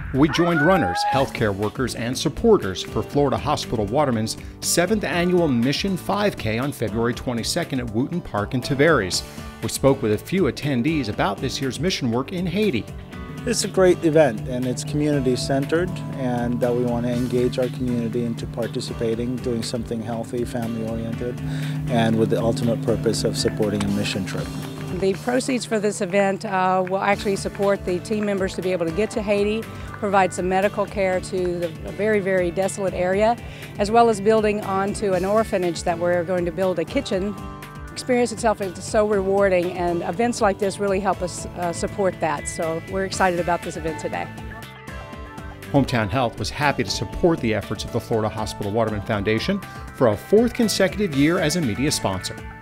We joined runners, healthcare workers, and supporters for Florida Hospital Waterman's 7th annual Mission 5K on February 22nd at Wootton Park in Tavares. We spoke with a few attendees about this year's mission work in Haiti. It's a great event, and it's community-centered, and we want to engage our community into participating, doing something healthy, family-oriented, and with the ultimate purpose of supporting a mission trip. The proceeds for this event will actually support the team members to be able to get to Haiti, provide some medical care to the very, very desolate area, as well as building onto an orphanage that we're going to build a kitchen. Experience itself is so rewarding, and events like this really help us support that. So we're excited about this event today. Hometown Health was happy to support the efforts of the Florida Hospital Waterman Foundation for a 4th consecutive year as a media sponsor.